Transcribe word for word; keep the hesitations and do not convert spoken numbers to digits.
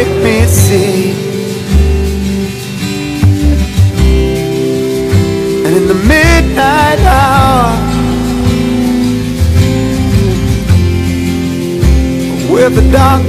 make me see. And in the midnight hour, with the dark